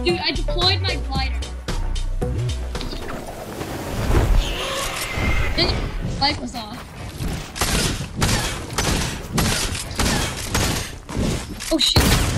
Dude, I deployed my glider. Then the light was off. Oh shit.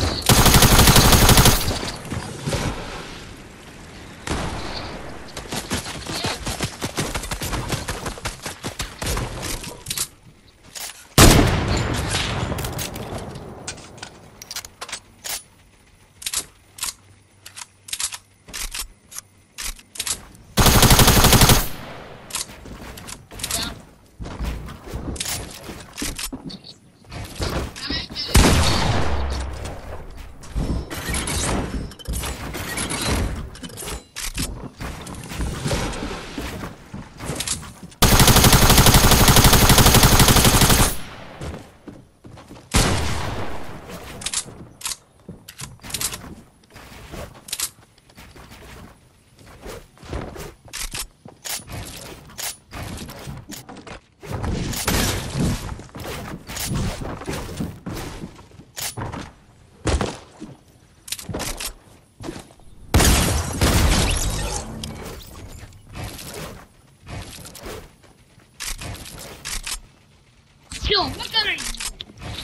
Yo, what gun are you using?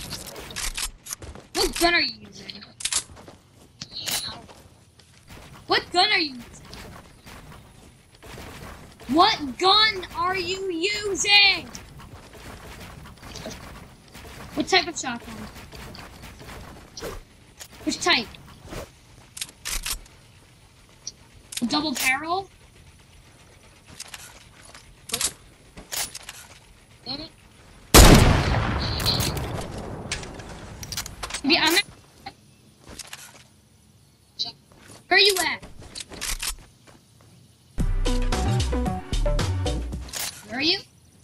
What gun are you using? What gun are you using? What gun are you using? What type of shotgun? Which type? Double barrel? Yeah, where are you at? Where are you?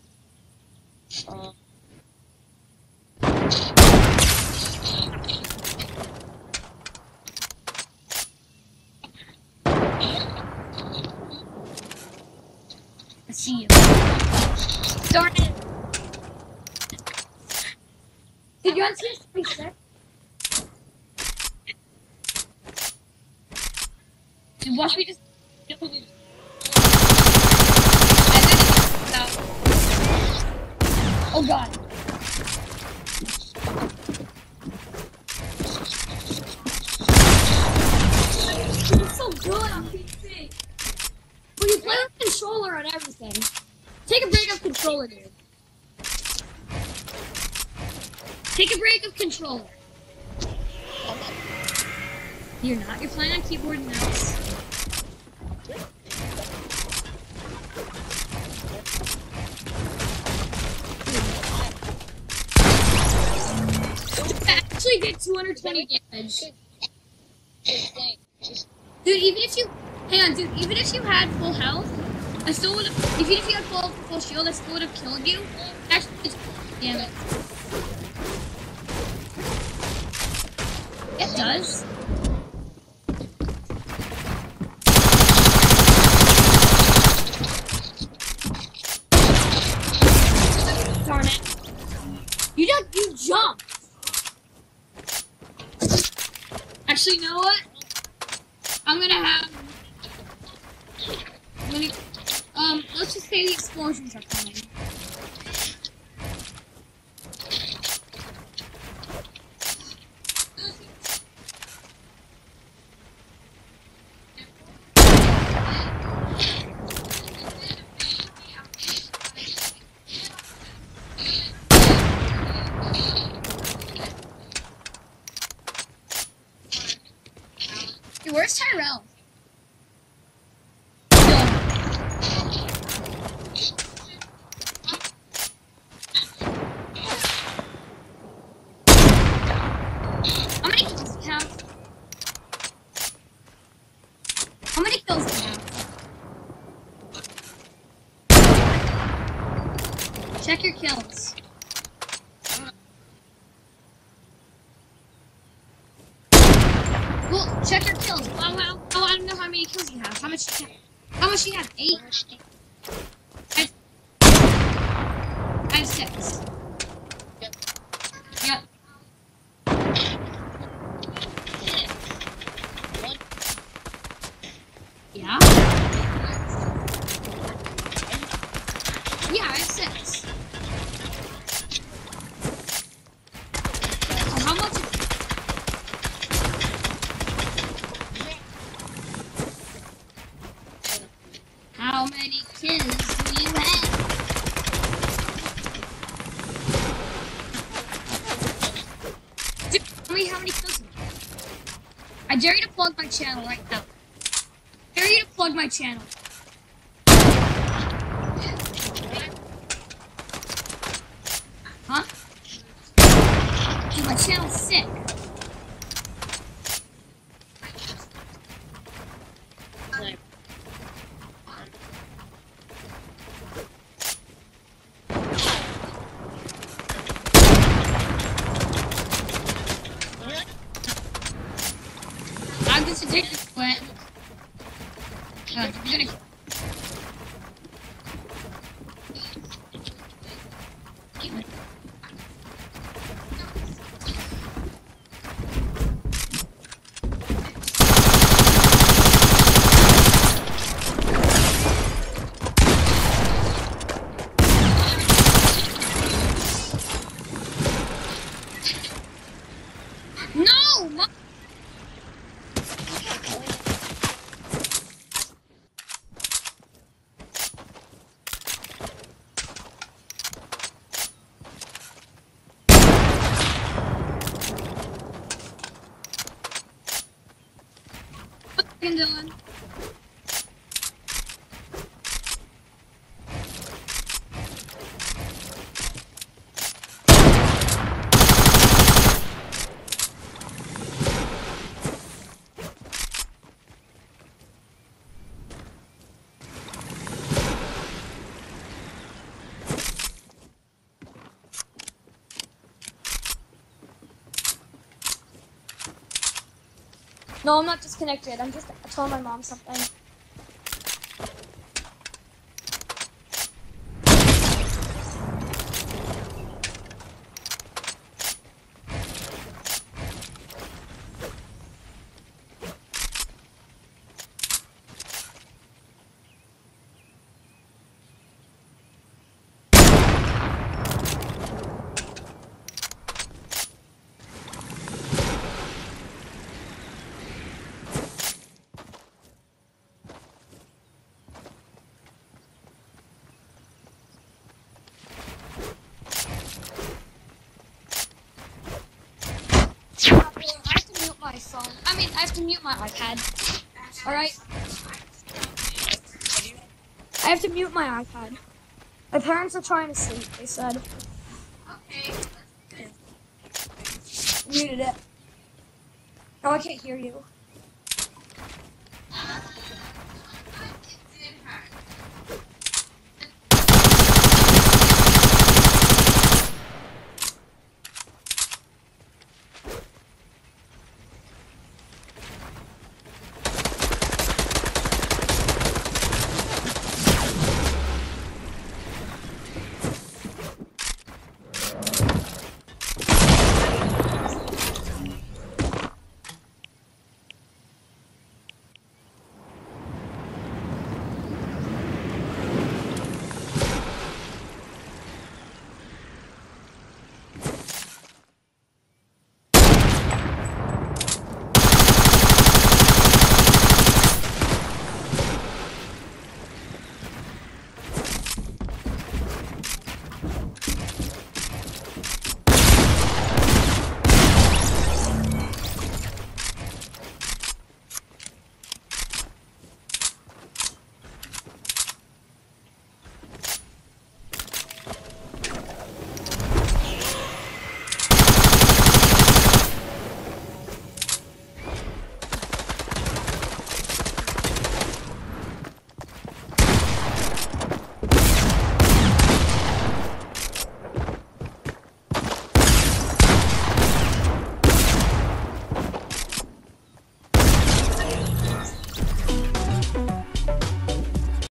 I see you. Darn it! Did you want to see me sick? Dude, watch me just. Oh god. It's so good on PC. Well, you play with controller and everything. Take a break of controller, dude. Take a break of controller. You're not? You're playing on keyboard and mouse? I actually did 220 damage. Dude, even if you... Hang on, dude. Even if you had full health, I still would have... Even if you had full shield, I still would have killed you. Actually, it's... Damn it. It does. Darn it. You jumped. Actually, you know what? Let's just say the explosions are coming. Dude, where's Tyrell? How many kills do you have? How many kills do you have? Check your kills. Well, check your kills. Oh, I don't know how many kills you have. How much do you have? 8? I have 6. Yep. I dare you to plug my channel right now. I dare you to plug my channel. Huh? Dude, my channel's sick. I'm just addicted to it. I'm gonna. No! Dylan. No, I'm not disconnected. I'm just telling my mom something. I have to mute my phone. I have to mute my iPad. Alright? I have to mute my iPad. My parents are trying to sleep, they said. Okay. Muted it. Now I can't hear you.